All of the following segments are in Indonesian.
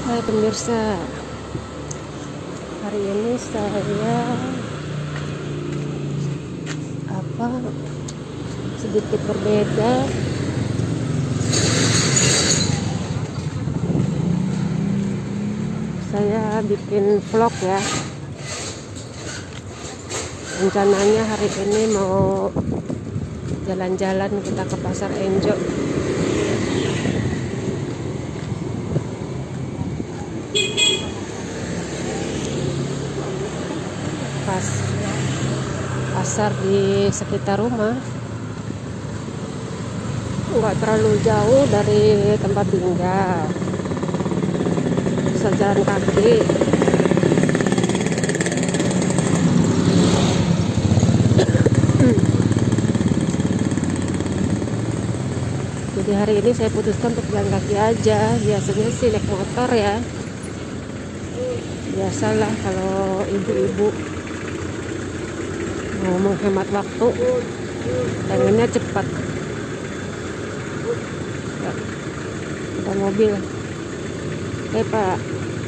Hai pemirsa, hari ini saya sedikit berbeda. Saya bikin vlog ya. Rencananya hari ini mau jalan-jalan kita ke Pasar Enjo. Pasar di sekitar rumah, nggak terlalu jauh dari tempat tinggal, bisa jalan kaki. Jadi hari ini saya putuskan untuk jalan kaki aja. Biasanya sih naik motor ya, biasalah kalau ibu-ibu mau menghemat waktu, pengennya cepat. Ya, ada mobil. Pak.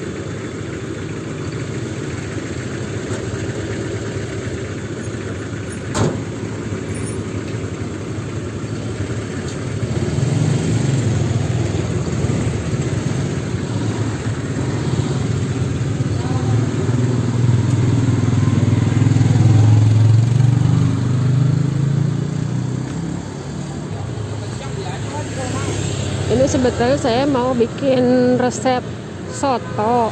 Ini sebetulnya saya mau bikin resep soto,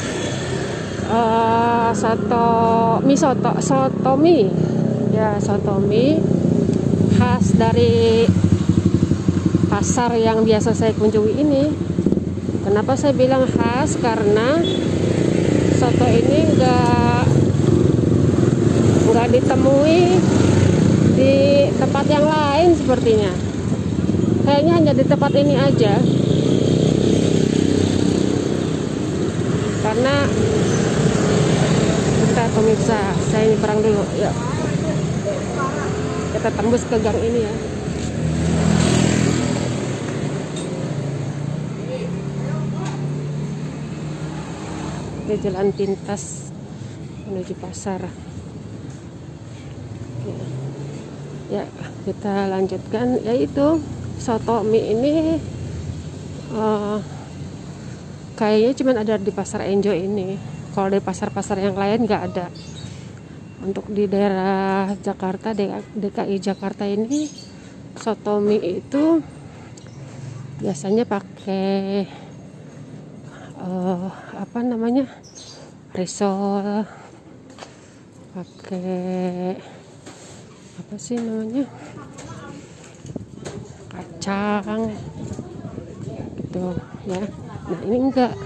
soto mie ya, soto mie khas dari pasar yang biasa saya kunjungi ini. Kenapa saya bilang khas? Karena soto ini nggak ditemui di tempat yang lain sepertinya. Kayaknya hanya di tempat ini aja, karena kita pemirsa, saya nyebrang dulu ya, kita tembus ke gang ini ya. Ini jalan pintas menuju pasar ya. Kita lanjutkan, yaitu soto mie ini kayaknya cuma ada di Pasar Enjo ini. Kalau di pasar-pasar yang lain nggak ada. Untuk di daerah Jakarta, DKI Jakarta ini, soto mie itu biasanya pakai risol, pakai apa sih namanya, kacang gitu ya. Nah ini enggak.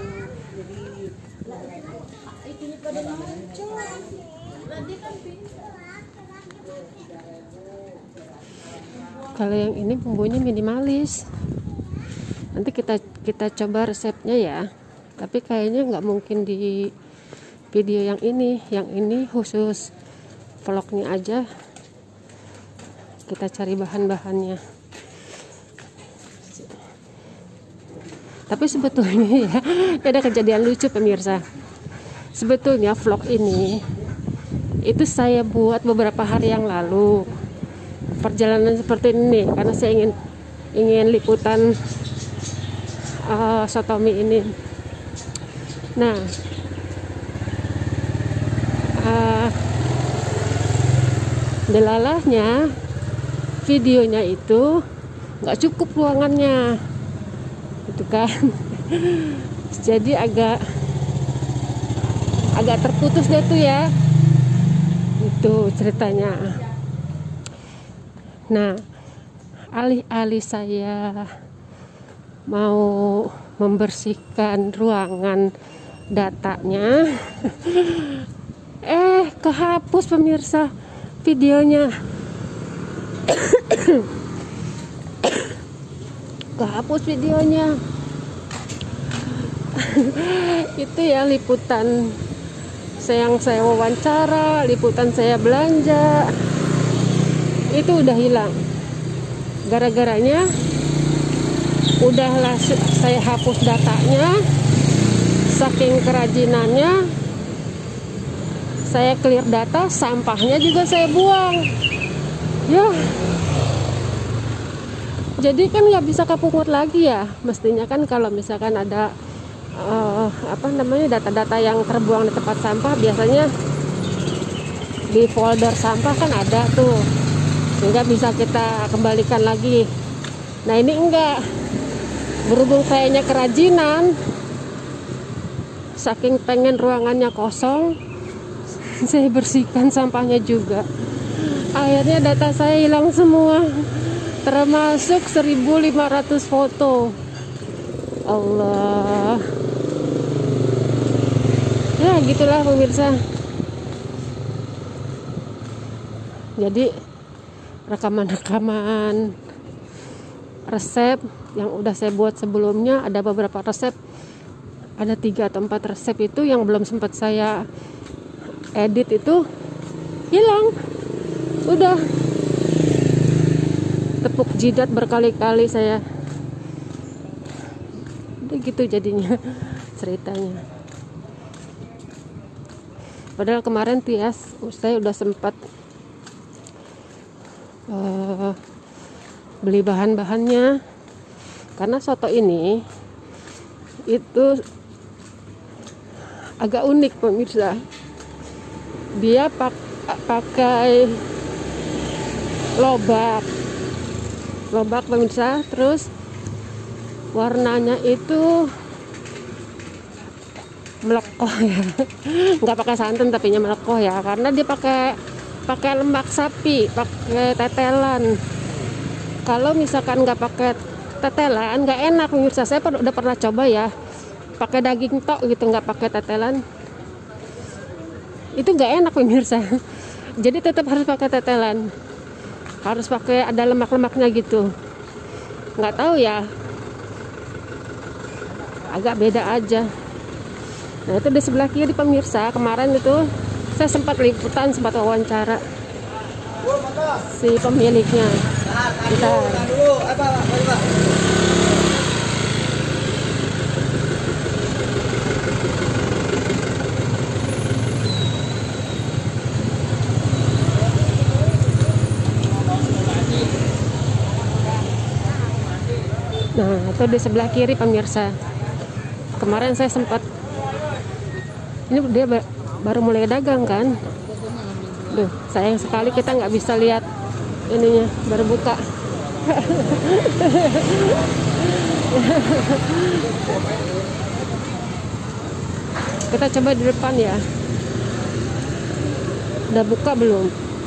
Kalau yang ini bumbunya minimalis. Nanti kita coba resepnya ya. Tapi kayaknya nggak mungkin di video yang ini. Yang ini khusus vlognya aja. Kita cari bahan-bahannya. Tapi sebetulnya ya, ada kejadian lucu pemirsa. Sebetulnya vlog ini itu saya buat beberapa hari yang lalu. Perjalanan seperti ini karena saya ingin liputan soto mie ini. Nah, delalahnya videonya itu nggak cukup ruangannya, gitu kan. Jadi agak terputus deh tuh ya, itu ceritanya. Nah, alih-alih saya mau membersihkan ruangan datanya, kehapus pemirsa videonya. Kehapus videonya. Itu ya liputan yang saya wawancara, liputan saya belanja, itu udah hilang. Gara-garanya udahlah saya hapus datanya, saking kerajinannya saya clear data, sampahnya juga saya buang ya. Jadi kan nggak bisa kepungut lagi ya. Mestinya kan kalau misalkan ada data-data yang terbuang di tempat sampah, biasanya di folder sampah kan ada tuh, sehingga bisa kita kembalikan lagi. Nah ini enggak, berhubung kayaknya kerajinan, saking pengen ruangannya kosong, saya bersihkan sampahnya juga. Akhirnya data saya hilang semua, termasuk 1.500 foto. Allah, ya gitulah pemirsa. Jadi rekaman-rekaman resep yang udah saya buat sebelumnya, ada beberapa resep, ada 3 atau 4 resep itu yang belum sempat saya edit, itu hilang. Udah tepuk jidat berkali-kali saya. Udah gitu jadinya ceritanya. Padahal kemarin Tias saya udah sempat beli bahan-bahannya, karena soto ini itu agak unik pemirsa. Dia pakai lobak pemirsa, terus warnanya itu melekoh ya. Nggak pakai santan tapi melekoh ya, karena dia pakai lemak sapi, pakai tetelan. Kalau misalkan nggak pakai tetelan nggak enak pemirsa. Saya udah pernah coba ya, pakai daging tok gitu, nggak pakai tetelan, itu nggak enak pemirsa. Jadi tetap harus pakai tetelan, harus pakai ada lemak-lemaknya gitu. Nggak tahu ya, agak beda aja. Nah itu di sebelah kiri pemirsa, kemarin itu saya sempat liputan, sempat wawancara si pemiliknya. Nah itu di sebelah kiri pemirsa. Kemarin saya sempat, ini dia baru mulai dagang kan. Duh, sayang sekali kita nggak bisa lihat ininya, baru buka. Kita coba di depan ya. Udah buka belum?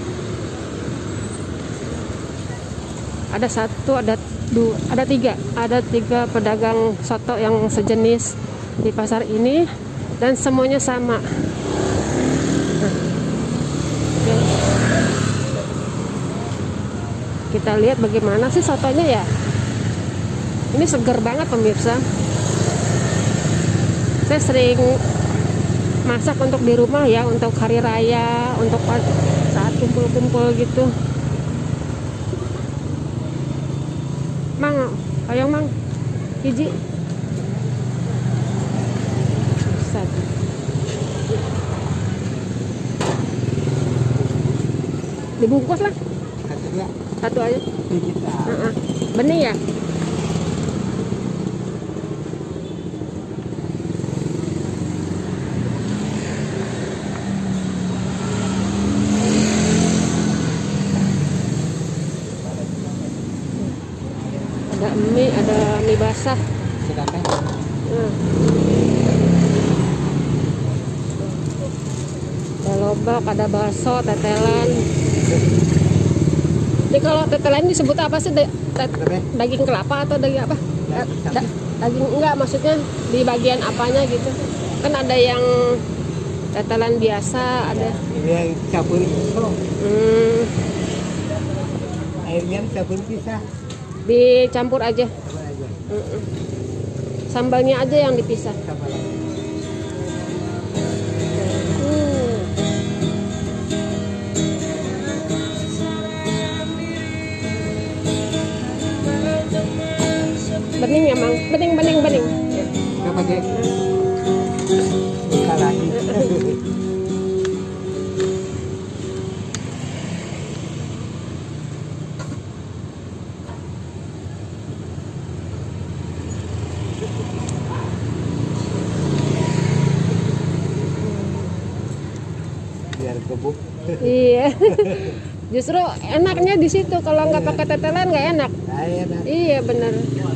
Ada 1, ada 3 pedagang soto yang sejenis di pasar ini, dan semuanya sama. Kita lihat bagaimana sih sotonya ya. Ini seger banget pemirsa. Saya sering masak untuk di rumah ya, untuk hari raya, untuk saat kumpul-kumpul gitu. Mang, ayo mang, hiji. Dibungkus lah. Satu aja. Benih ya. Ada mie basah. Ada lobak, ada bakso, tetelan. Jadi kalau tetelan disebut apa sih? Daging kelapa atau daging apa? Daging enggak, maksudnya di bagian apanya gitu. Kan ada yang tetelan biasa, ada yang campur pisau. Airnya campur pisah. Dicampur aja. Sambalnya aja yang dipisah. Bening ya mang, bening. Kita pakai Buka lagi. Biar gebuk. Iya. Justru enaknya di situ, kalau nggak pakai tetelan nggak enak. Nah, enak. Iya bener.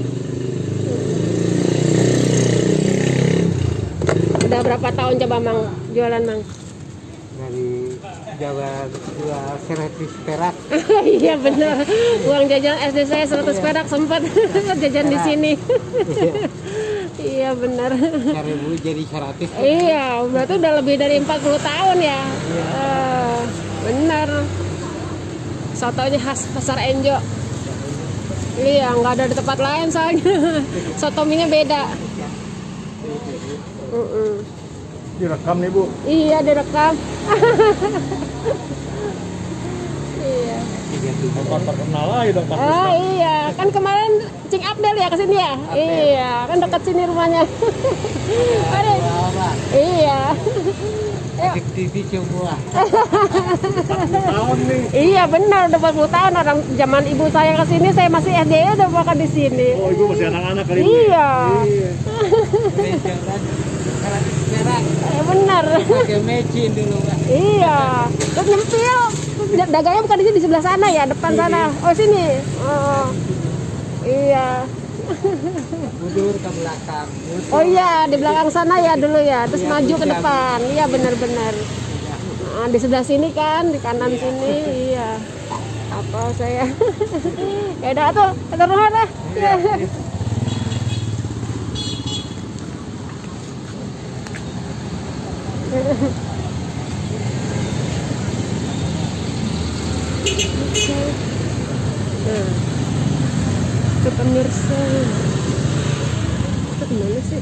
Udah berapa tahun coba Mang jualan Mang? Dari Jawa 100 perak. Iya bener. Uang jajan SD saya 100 perak sempat jajan di sini. Iya bener. 1.000 jadi 100. Iya, berarti udah lebih dari 40 tahun ya. Bener. Sotonya khas Pasar Enjo. Iya, nggak ada di tempat lain soalnya. Sotominya beda. Direkam nih Bu. Iya, direkam. Iya. Tempat terkenal aja dong Pak. Oh iya, kan kemarin Cing Abdel ya kesini ya? Iya, kan dekat sini rumahnya. Aduh. Iya. TV semua. Tahun nih. Iya benar, udah 40 tahun orang zaman ibu saya kesini, saya masih SD udah makan di sini. Oh, ibu masih anak-anak kali ini. Iya. Jalan 100 perak. Benar. Pakai mecin dulu Pak. Iya. Terus nyempil. Dagangnya bukan di sini, di sebelah sana ya, depan sana. Oh sini. Oh. Iya. Mundur ke belakang. Oh iya, di belakang sana ya dulu ya. Terus maju ke depan. Iya benar-benar. Nah, di sebelah sini kan, di kanan sini. Iya. Apa saya? Ya udah tuh, keterusan dah. Nah, itu pemirsa. Itu kemana sih?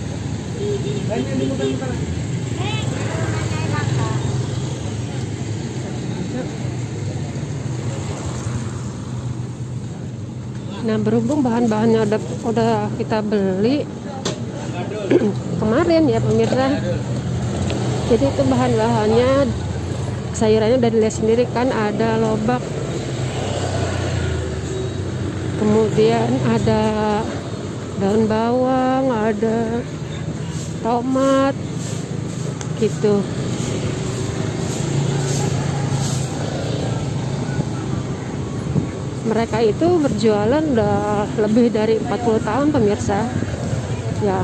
Nah, berhubung bahan-bahannya udah kita beli kemarin ya pemirsa. Jadi itu bahan-bahannya, sayurannya udah dilihat sendiri kan, ada lobak, kemudian ada daun bawang, ada tomat gitu. Mereka itu berjualan udah lebih dari 40 tahun pemirsa ya,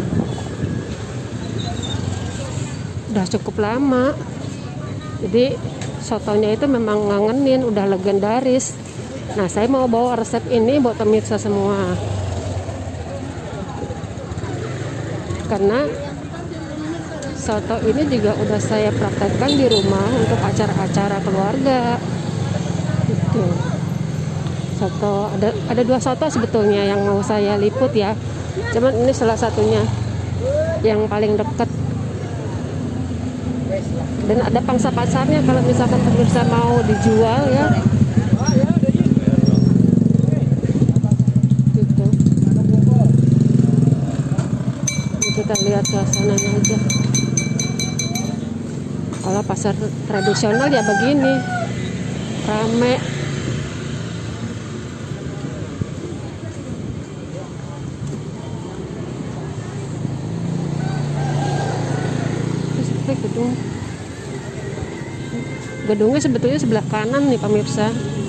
udah cukup lama. Jadi sotonya itu memang ngangenin, udah legendaris. Nah, saya mau bawa resep ini buat pemirsa semua, karena soto ini juga udah saya praktekkan di rumah untuk acara-acara keluarga gitu. Soto ada 2 soto sebetulnya yang mau saya liput ya, cuman ini salah satunya yang paling dekat. Dan ada pangsa pasarnya kalau misalkan pemirsa mau dijual ya gitu. Ini kita lihat suasananya aja. Kalau pasar tradisional ya begini, rame. Gedungnya sebetulnya sebelah kanan nih pemirsa.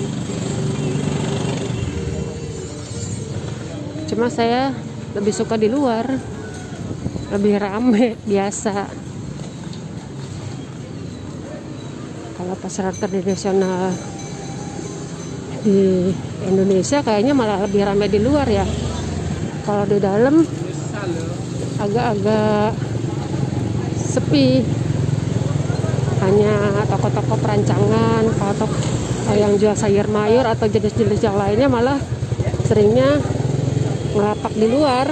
Cuma saya lebih suka di luar, lebih rame biasa. Kalau pasar tradisional di Indonesia kayaknya malah lebih rame di luar ya. Kalau di dalam agak-agak sepi, hanya toko-toko perancangan atau yang jual sayur mayur atau jenis-jenis yang lainnya malah seringnya ngelapak di luar.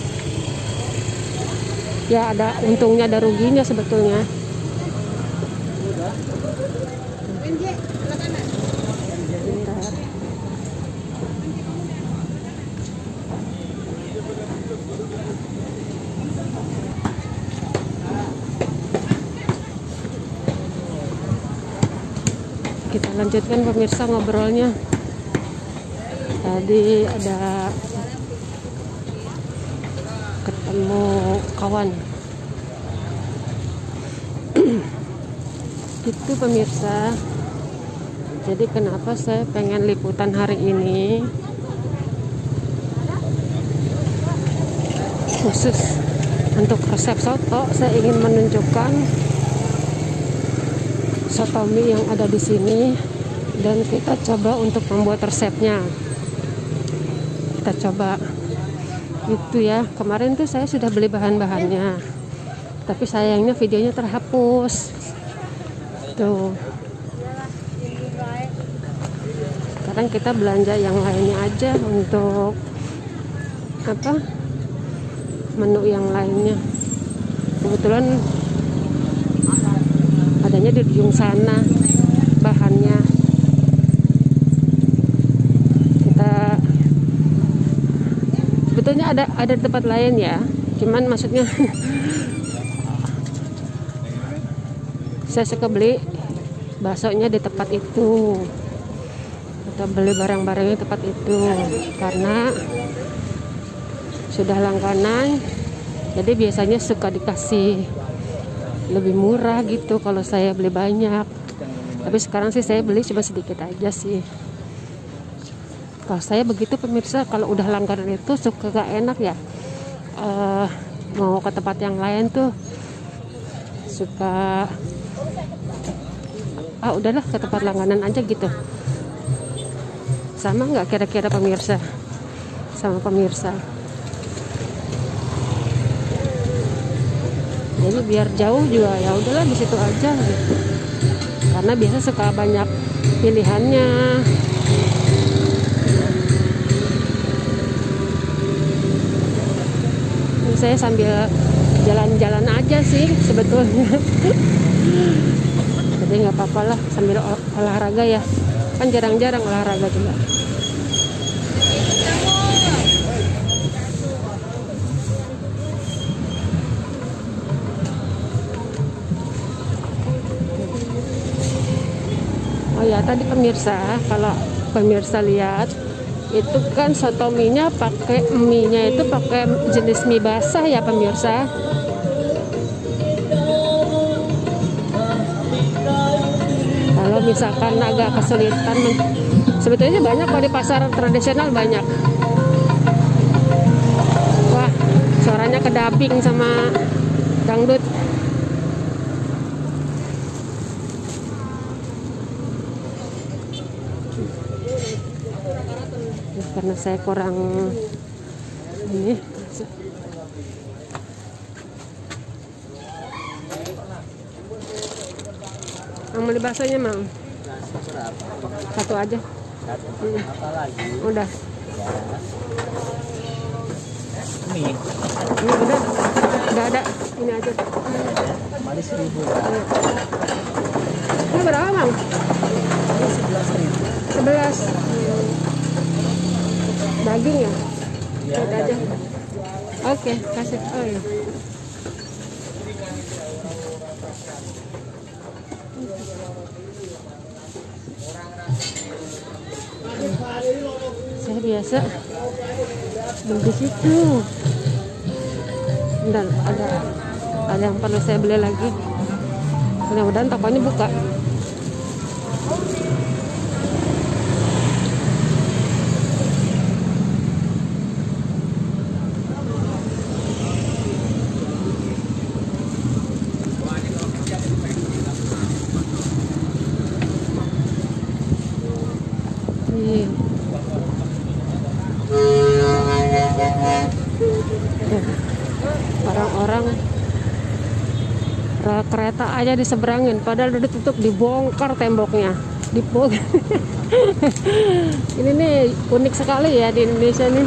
Ya ada untungnya ada ruginya sebetulnya. lanjutkan pemirsa ngobrolnya. Tadi ada ketemu kawan. Itu pemirsa. Jadi kenapa saya pengen liputan hari ini khusus untuk resep soto. Saya ingin menunjukkan soto mie yang ada di sini dan kita coba untuk membuat resepnya. Kita coba itu ya. Kemarin tuh saya sudah beli bahan-bahannya, tapi sayangnya videonya terhapus tuh. Sekarang kita belanja yang lainnya aja untuk apa, menu yang lainnya. Kebetulan adanya di ujung sana bahannya. Kita sebetulnya ada tempat lain ya, cuman maksudnya saya suka beli baksonya di tempat itu atau beli barang-barangnya di tempat itu karena sudah langganan, jadi biasanya suka dikasih lebih murah gitu kalau saya beli banyak. Tapi sekarang sih saya beli cuma sedikit aja sih. Kalau saya begitu pemirsa, kalau udah langganan itu suka gak enak ya, mau ke tempat yang lain tuh suka udahlah ke tempat langganan aja gitu. Sama nggak kira-kira pemirsa sama pemirsa? Jadi biar jauh juga ya udahlah di situ aja gitu. Karena biasa suka banyak pilihannya. Ini saya sambil jalan-jalan aja sih sebetulnya. Jadi nggak apa-apa lah sambil olahraga ya. Kan jarang-jarang olahraga juga. Oh ya, tadi pemirsa, kalau pemirsa lihat itu kan soto mie-nya pakai mie-nya itu pakai jenis mie basah ya pemirsa. Kalau misalkan agak kesulitan, sebetulnya banyak kok di pasar tradisional banyak. Wah, suaranya kedabing sama dangdut. Karena saya kurang ini. Yang beli baksonya mau? Satu aja. Apa lagi? Udah. Mie. Ini udah ada. Ini aja. Manis 1.000. Ini berapa bang? 11.000. 11. Daging ya? Ya, Lihat aja. Oke, kasih. Oh ya. Saya biasa beli di situ. Dan ada yang perlu saya beli lagi. Mudah-mudahan tokonya buka. Orang-orang kereta aja diseberangin, padahal udah ditutup, dibongkar temboknya, Ini nih unik sekali ya di Indonesia nih.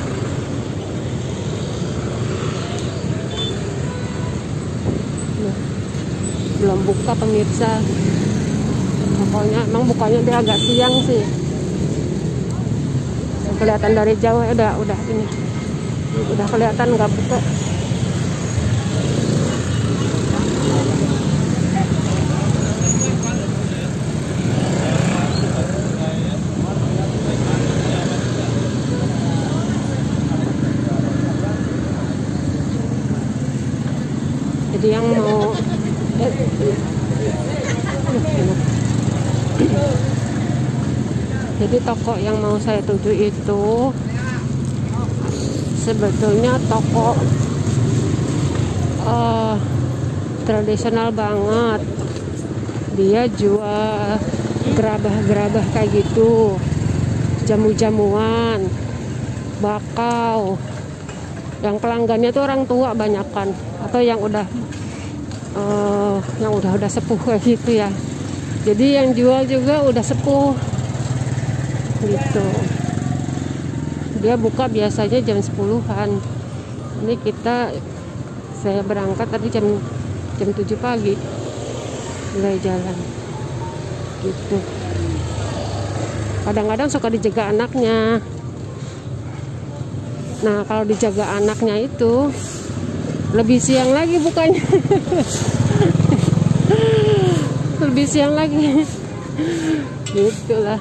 Nah, belum buka pemirsa. Pokoknya emang bukanya dia agak siang sih. Kelihatan dari jauh ya udah ini. Udah kelihatan nggak buka. Jadi yang mau jadi toko yang mau saya tuju itu sebetulnya toko tradisional banget. Dia jual gerabah-gerabah kayak gitu, jamu-jamuan, bakau. Yang pelanggannya tuh orang tua banyakan, atau yang udah sepuh kayak gitu ya. Jadi yang jual juga udah sepuh gitu. Dia buka biasanya jam 10-an. Ini saya berangkat tadi jam 7 pagi mulai jalan gitu. Kadang-kadang suka dijaga anaknya. Nah, kalau dijaga anaknya itu lebih siang lagi bukanya. Lebih siang lagi. Gitulah.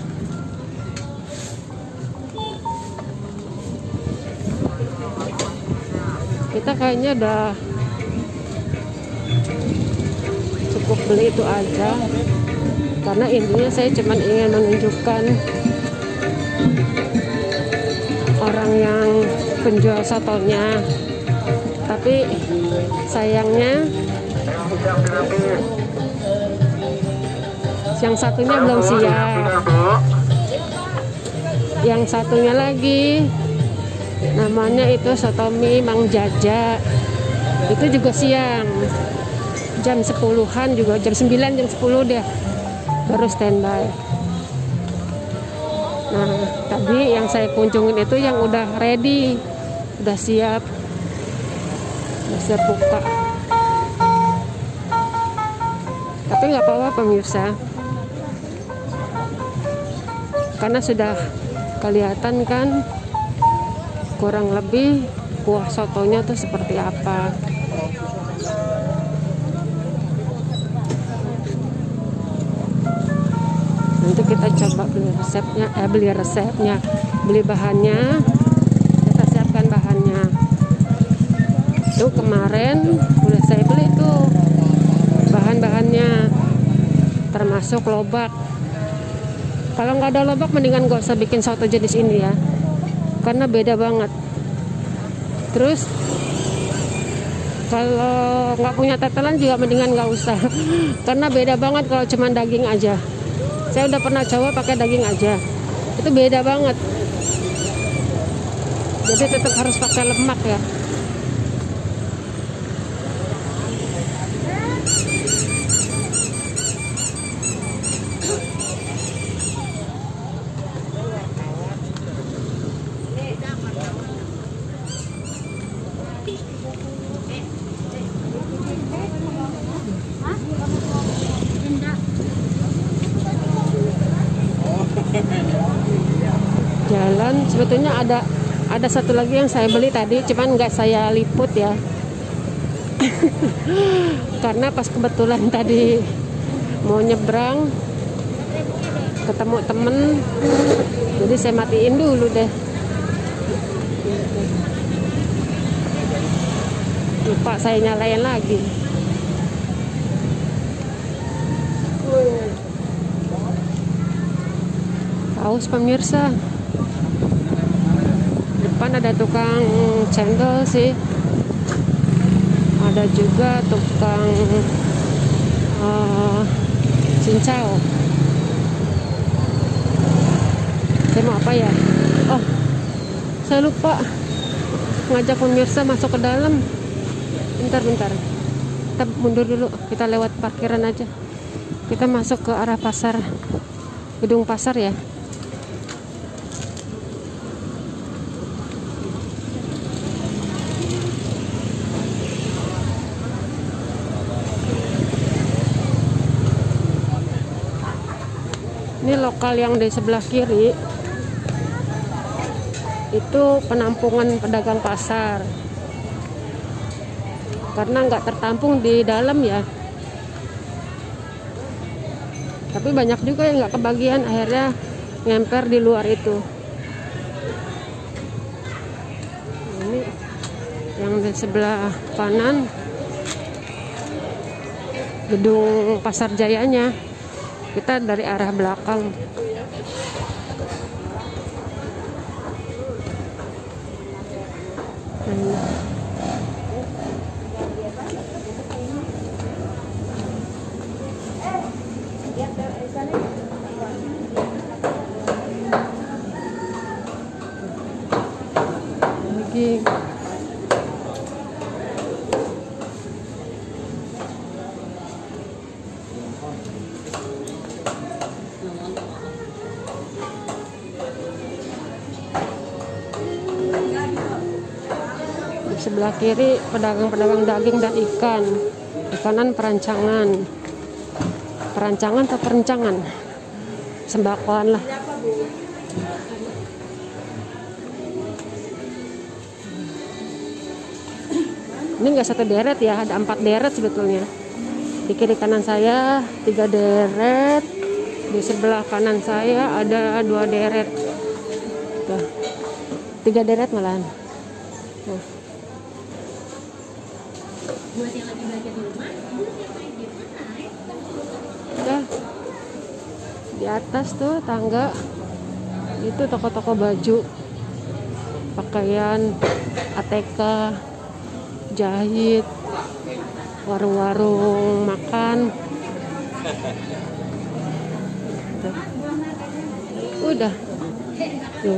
Kita kayaknya udah cukup beli itu aja, karena intinya saya cuma ingin menunjukkan orang yang penjual sotonya, tapi sayangnya yang satunya belum siap. Yang satunya lagi namanya itu soto mie Mang Jaja, itu juga siang jam 10-an, juga jam 9 jam 10 deh baru standby. Nah, tadi yang saya kunjungin itu yang udah ready, udah siap buka. Tapi nggak apa-apa pemirsa, karena sudah kelihatan kan kurang lebih kuah sotonya tuh seperti apa. Nanti kita coba beli resepnya, beli bahannya, kita siapkan bahannya. Itu kemarin udah saya beli tuh bahan-bahannya, termasuk lobak. Kalau nggak ada lobak mendingan nggak usah bikin soto jenis ini ya, karena beda banget. Terus kalau nggak punya tetelan juga mendingan nggak usah, karena beda banget kalau cuma daging aja. Saya udah pernah coba pakai daging aja, itu beda banget. Jadi tetap harus pakai lemak ya. Jalan sebetulnya ada satu lagi yang saya beli tadi, cuman nggak saya liput ya. Karena pas kebetulan tadi mau nyebrang ketemu temen, jadi saya matiin dulu deh. Lupa saya nyalain lagi. Haus pemirsa. Depan ada tukang cendol sih, ada juga tukang cincau. Saya mau apa ya? Oh, saya lupa ngajak pemirsa masuk ke dalam. Bentar, kita mundur dulu, kita lewat parkiran aja, kita masuk ke arah pasar, gedung pasar ya. Ini lokal yang di sebelah kiri itu penampungan pedagang pasar, karena nggak tertampung di dalam ya. Tapi banyak juga yang nggak kebagian, akhirnya ngemper di luar itu. Ini yang di sebelah kanan gedung Pasar Jayanya. Kita dari arah belakang. Lagi. Di sebelah kiri pedagang-pedagang daging dan ikan. Ikanan perancangan. Perancangan atau perencangan? Sembakoan lah. Ini enggak satu deret ya, ada 4 deret sebetulnya. Di kiri kanan saya 3 deret. Di sebelah kanan saya ada 2 deret. Tuh. 3 deret malahan. Nah. Buat yang lagi belajar di rumah, Udah. Di atas tuh tangga itu toko-toko baju, pakaian, ATK, jahit, warung-warung makan. Udah. Tuh.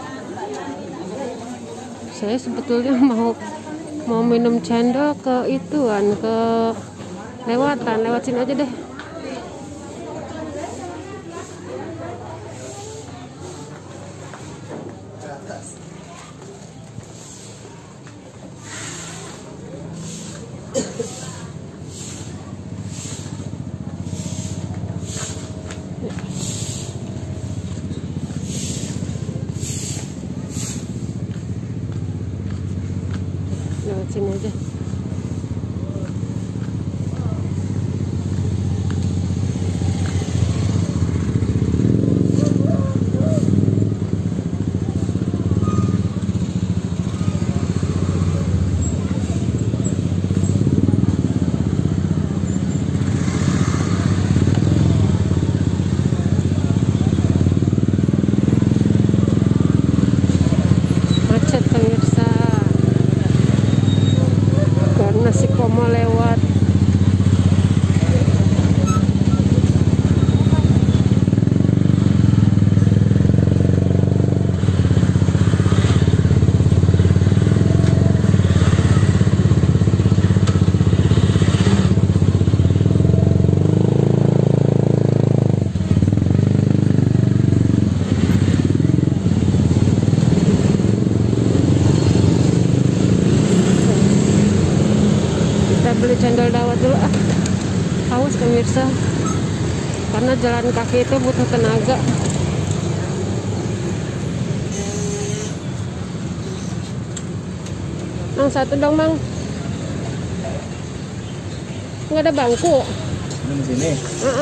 Saya sebetulnya mau minum cendol ke ituan, ke lewat sini aja deh. Lewat sini aja. Macet pemirsa. Karena si Komo lewat. Kita beli cendol dawet dulu ah. Haus pemirsa. Karena jalan kaki itu butuh tenaga. Mang, satu dong, Mang. Nggak ada bangku. Di sini.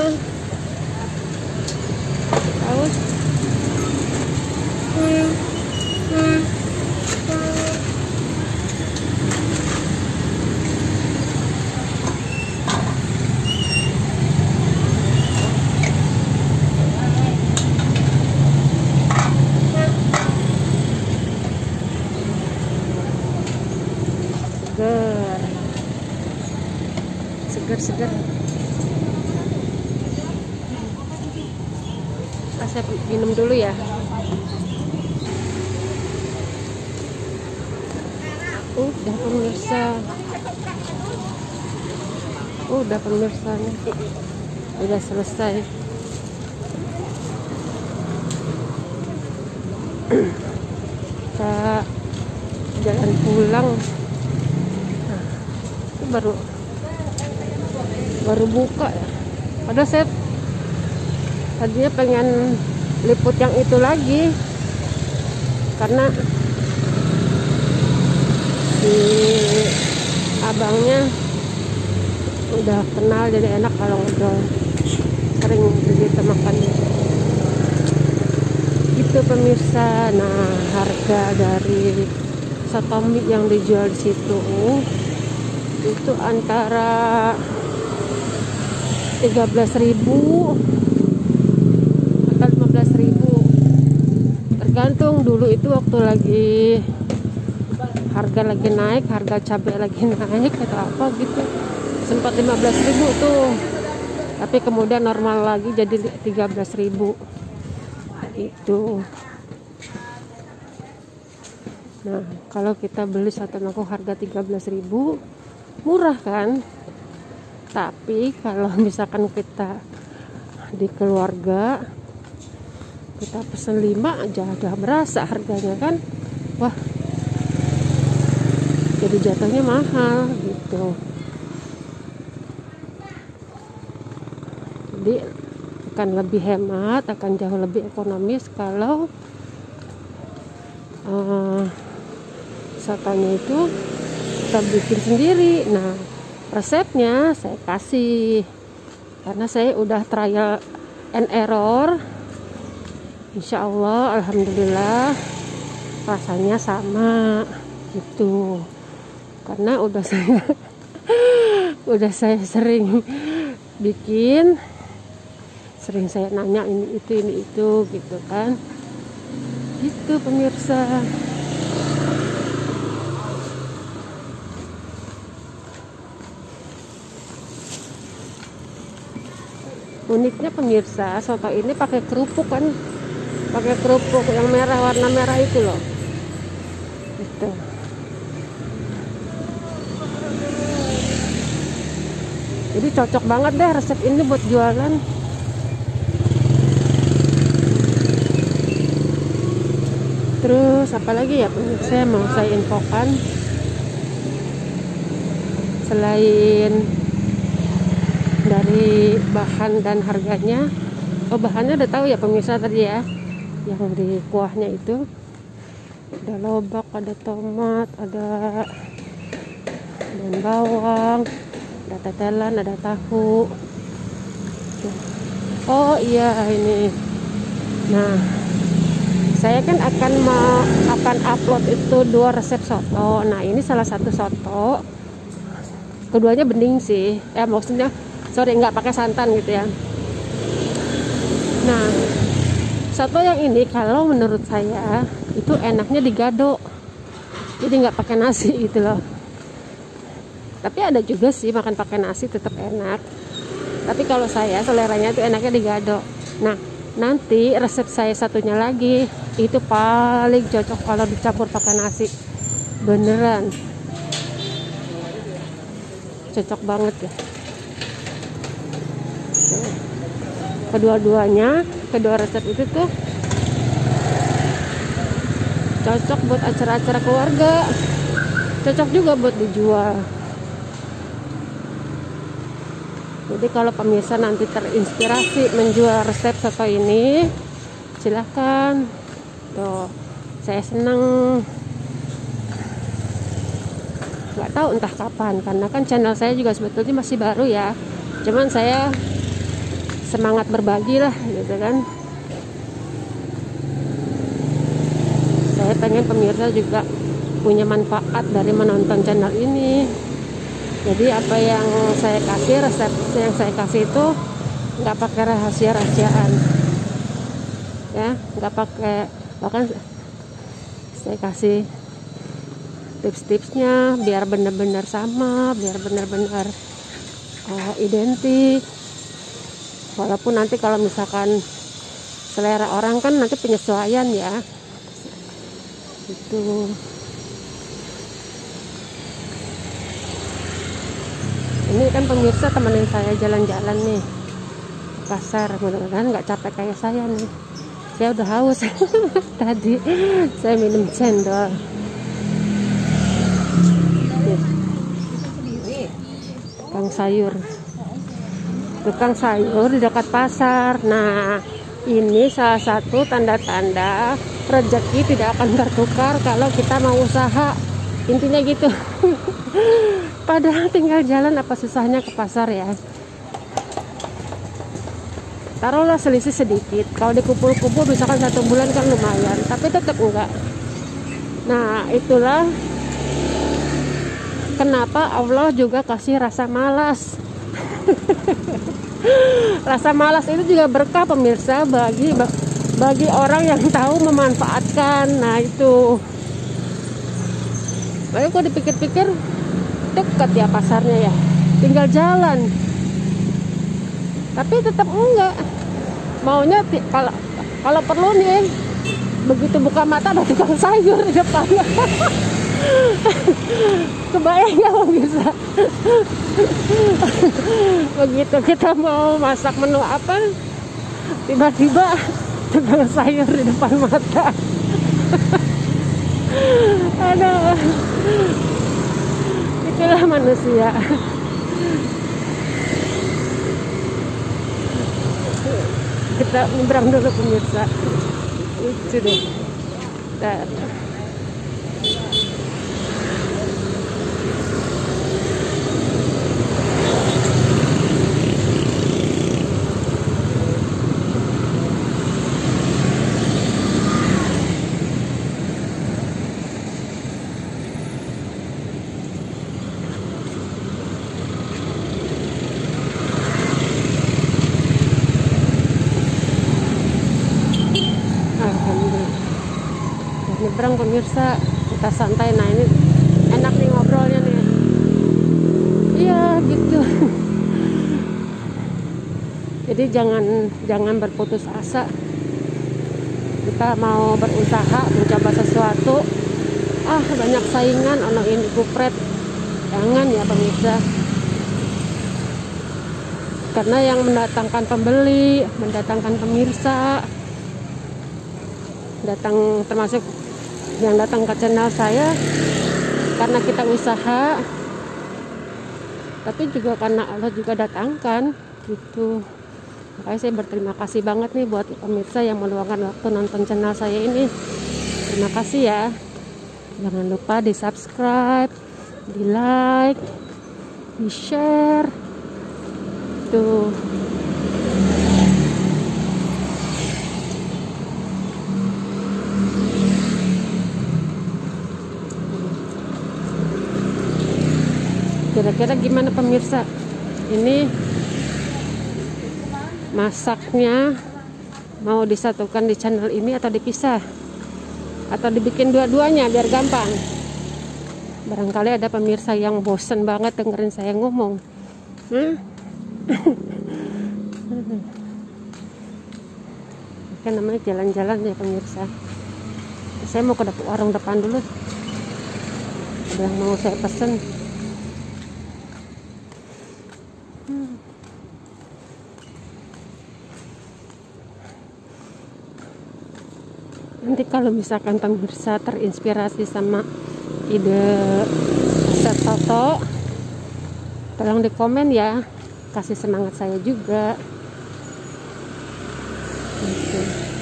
Haus. Segar. Saya minum dulu ya. Udah pemirsa. Udah pemirsa nih. Udah selesai. Kita jalan pulang. Nah, itu baru buka ya. Padahal saya tadinya pengen liput yang itu lagi karena si abangnya udah kenal, jadi enak kalau ngobrol, sering kita makan gitu pemirsa. Nah, harga dari soto mie yang dijual di situ itu antara 13.000 atau 15.000, tergantung. Dulu itu waktu lagi harga lagi naik, harga cabai lagi naik atau apa gitu, sempat 15.000 tuh, tapi kemudian normal lagi jadi 13.000 itu. Nah, kalau kita beli satu mangkok harga 13.000, murah kan? Tapi kalau misalkan kita di keluarga, kita pesen 5 aja udah berasa harganya kan. Wah, jadi jatuhnya mahal gitu. Jadi akan lebih hemat, akan jauh lebih ekonomis kalau sotonya itu kita bikin sendiri. Nah, resepnya saya kasih karena saya udah trial and error. Insya Allah, alhamdulillah rasanya sama gitu, karena udah saya sering bikin, sering saya nanya ini itu gitu kan, gitu pemirsa. Uniknya pemirsa, soto ini pakai kerupuk kan, pakai kerupuk yang merah, warna merah itu loh, gitu. Jadi cocok banget deh resep ini buat jualan. Terus apalagi ya pemirsa yang mau saya infokan selain dari bahan dan harganya. Oh, bahannya udah tahu ya pemirsa tadi ya, yang di kuahnya itu ada lobak, ada tomat, ada daun bawang, ada tetelan, ada tahu. Oh iya, ini. Nah, saya kan akan upload itu 2 resep soto. Nah, ini salah satu soto. Keduanya bening sih. Maksudnya nggak pakai santan gitu ya. Nah, soto yang ini kalau menurut saya itu enaknya digado, jadi nggak pakai nasi gitu loh. Tapi ada juga sih makan pakai nasi tetap enak, tapi kalau saya seleranya itu enaknya digado. Nah, nanti resep saya satunya lagi itu paling cocok kalau dicampur pakai nasi, beneran cocok banget ya. Kedua resep itu tuh cocok buat acara-acara keluarga, cocok juga buat dijual. Jadi kalau pemirsa nanti terinspirasi menjual resep soto ini, silahkan. Tuh, saya senang. Nggak tahu entah kapan, karena kan channel saya juga sebetulnya masih baru ya. Cuman saya semangat berbagi lah gitu kan. Saya pengen pemirsa juga punya manfaat dari menonton channel ini. Jadi apa yang saya kasih, resep yang saya kasih itu nggak pakai rahasia-rahasiaan ya, nggak pakai, bahkan saya kasih tips-tipsnya biar benar-benar sama, biar benar-benar identik. Walaupun nanti kalau misalkan selera orang kan nanti penyesuaian ya, itu. Ini kan pemirsa temenin saya jalan-jalan nih ke pasar, mudah-mudahan nggak capek kayak saya nih. Saya udah haus. Tadi saya minum cendol. Tukang sayur di dekat pasar. Nah, ini salah satu tanda-tanda rezeki tidak akan tertukar kalau kita mau usaha, intinya gitu. Padahal tinggal jalan, apa susahnya ke pasar ya. Taruhlah selisih sedikit, kalau dikumpul-kumpul misalkan 1 bulan kan lumayan, tapi tetap enggak. Nah, itulah kenapa Allah juga kasih rasa malas. Rasa malas itu juga berkah pemirsa bagi orang yang tahu memanfaatkan. Nah itu. Makanya kok dipikir-pikir dekat ya pasarnya ya, tinggal jalan. Tapi tetap enggak. Maunya kalau perlu nih, begitu buka mata ada tukang sayur di depannya. Kebayang ya pemirsa. Begitu kita mau masak menu apa, tiba-tiba tukang sayur di depan mata. Aduh, itulah manusia. Kita nyebrang dulu pemirsa. Lucu deh. Nyebrang pemirsa, kita santai. Nah ini enak nih ngobrolnya nih. Iya gitu. Jadi jangan berputus asa. Kita mau berusaha mencoba sesuatu, banyak saingan, ono ini kupret. Jangan ya pemirsa. Karena yang mendatangkan pembeli, mendatangkan pemirsa, termasuk yang datang ke channel saya karena kita usaha, tapi juga karena Allah juga datangkan gitu. Makanya saya berterima kasih banget nih buat pemirsa yang meluangkan waktu nonton channel saya ini. Terima kasih ya. Jangan lupa di subscribe, di like, di share tuh. Kira-kira gimana pemirsa? Ini masaknya mau disatukan di channel ini atau dipisah? Atau dibikin dua-duanya biar gampang? Barangkali ada pemirsa yang bosen banget dengerin saya ngomong. Kan namanya jalan-jalan ya pemirsa. Saya mau ke warung depan dulu. Ada yang mau saya pesen. Nanti kalau misalkan pemirsa terinspirasi sama ide resep soto, tolong di komen ya, kasih semangat saya juga. Gitu.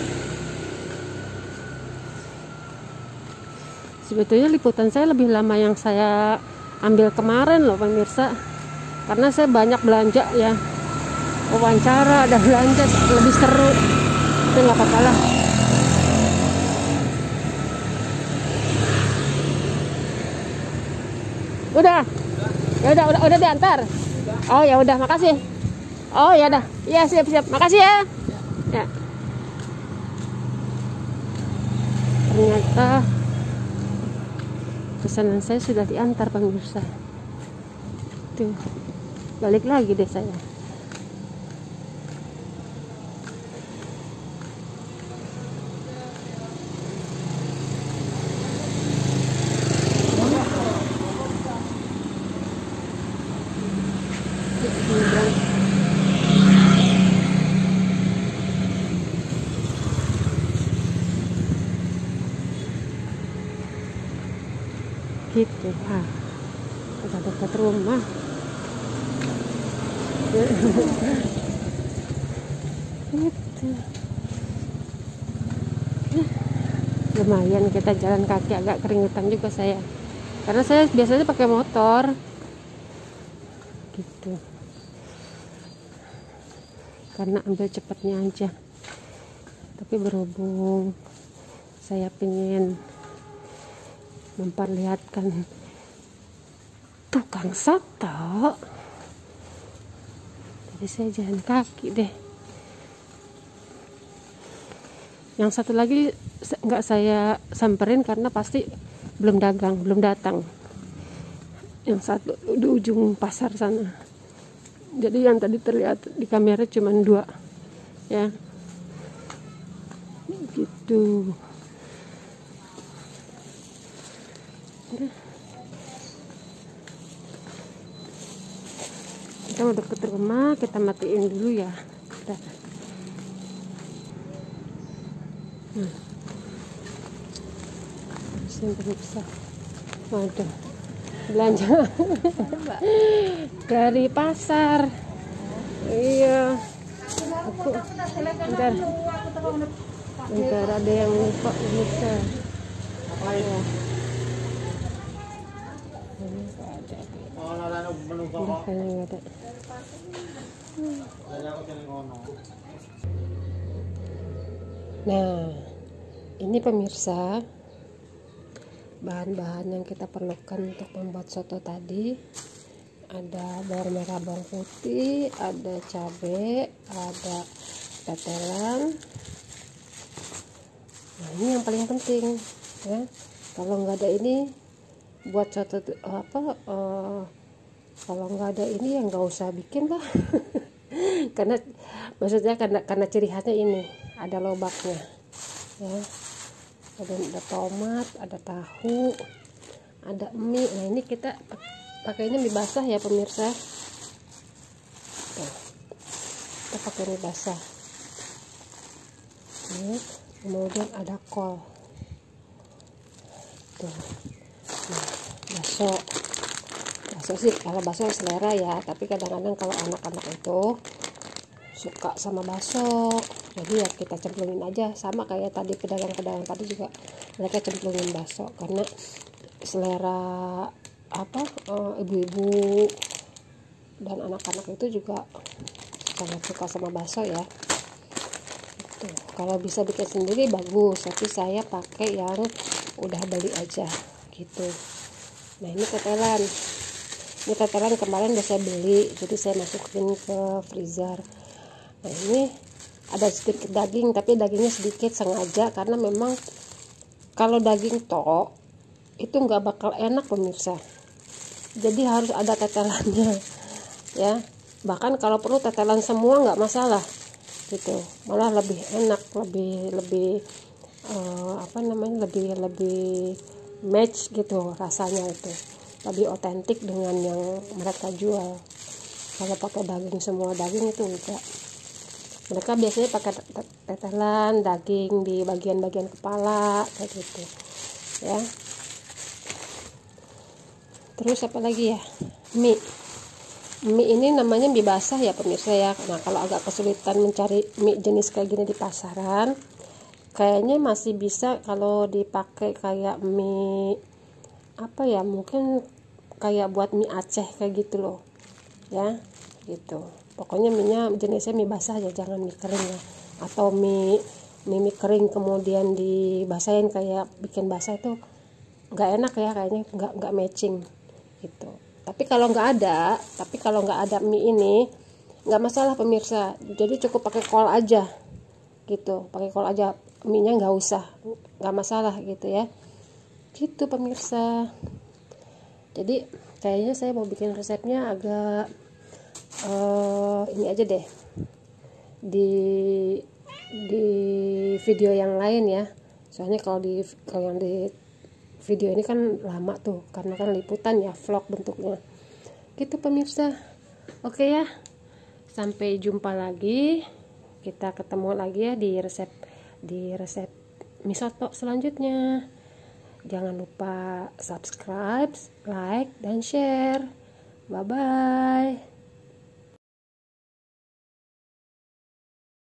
Sebetulnya liputan saya lebih lama yang saya ambil kemarin loh pemirsa, karena saya banyak belanja ya, wawancara dan belanja lebih seru. Itu nggak apa-apa lah. Udah diantar. Oh ya udah, makasih. Oh ya udah, iya siap, makasih ya. Ya. Ternyata pesanan saya sudah diantar pemirsa. Tuh, balik lagi deh saya. Gitu, udah dekat rumah. Gitu. Lumayan kita jalan kaki, agak keringetan juga saya, karena saya biasanya pakai motor gitu, karena ambil cepatnya aja. Tapi berhubung saya pengen memperlihatkan tukang soto, jadi tadi saya jalan kaki deh. Yang satu lagi nggak saya samperin karena pasti belum datang. Yang satu di ujung pasar sana. Jadi yang tadi terlihat di kamera cuma 2 ya, gitu. Kita mau deket rumah, kita matiin dulu ya. Sini bisa. Waduh, belanja dari pasar. Iya. Bentar ada yang lupa bisa. Apa ya? Udah kayaknya nggak ada. Nah, ini pemirsa bahan-bahan yang kita perlukan untuk membuat soto tadi. Ada bawang merah, bawang putih, ada cabai, ada tetelan. Nah, ini yang paling penting ya. Kalau nggak ada ini buat soto kalau nggak ada ini ya nggak usah bikin lah. Karena maksudnya karena ciri khasnya ini ada lobaknya ya. Ada tomat, ada tahu, ada mie. Nah, ini kita pakainya mie basah ya pemirsa. Tuh, kita pakai mie basah. Ini, kemudian ada kol. Tuh. Nah, bakso sih kalau bakso selera ya, tapi kadang-kadang kalau anak-anak itu suka sama bakso, jadi ya kita cemplungin aja, sama kayak tadi pedagang-pedagang tadi juga mereka cemplungin bakso karena selera ibu-ibu dan anak-anak itu juga sangat suka sama bakso ya. Tuh, kalau bisa bikin sendiri bagus, tapi saya pakai yang udah beli aja gitu. Nah, ini tetelan kemarin udah saya beli, jadi saya masukin ke freezer. Nah, ini ada sedikit daging, tapi dagingnya sedikit sengaja karena memang kalau daging tok itu nggak bakal enak pemirsa, jadi harus ada tetelannya ya. Bahkan kalau perlu tetelan semua nggak masalah gitu, malah lebih enak, lebih lebih match gitu rasanya, itu lebih otentik dengan yang mereka jual. Kalau pakai daging semua daging itu enggak. Mereka biasanya pakai tetelan daging di bagian-bagian kepala kayak gitu ya. Terus apa lagi ya, mie ini namanya mie basah ya pemirsa ya. Nah, kalau agak kesulitan mencari mie jenis kayak gini di pasaran, kayaknya masih bisa kalau dipakai kayak mie mungkin kayak buat mie Aceh kayak gitu loh ya, gitu. Pokoknya minyak jenisnya mie basah aja, jangan mie kering ya. Atau mie kering kemudian dibasahin kayak bikin basah, itu nggak enak ya, kayaknya nggak matching gitu. Tapi kalau nggak ada mie ini nggak masalah pemirsa, jadi cukup pakai kol aja gitu, pakai kol aja, mie-nya nggak usah, nggak masalah gitu ya, gitu pemirsa. Jadi kayaknya saya mau bikin resepnya agak ini aja deh di video yang lain ya, soalnya kalau yang di video ini kan lama tuh karena kan liputan ya, vlog bentuknya gitu pemirsa. Oke ya, sampai jumpa lagi, kita ketemu lagi ya di resep mie soto selanjutnya. Jangan lupa subscribe, like, dan share. Bye bye.